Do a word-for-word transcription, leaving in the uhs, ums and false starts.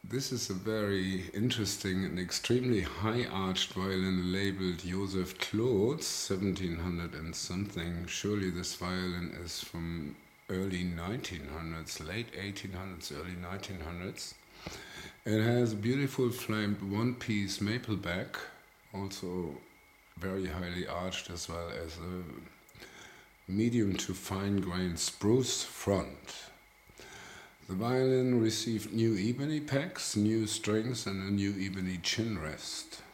This is a very interesting and extremely high-arched violin labeled Josef KLOTZ, seventeen hundred and something. Surely this violin is from early nineteen hundreds, late eighteen hundreds, early nineteen hundreds. It has a beautiful flamed one-piece maple back, also very highly arched, as well as a medium to fine-grained spruce front. The violin received new ebony packs, new strings and a new ebony chin rest.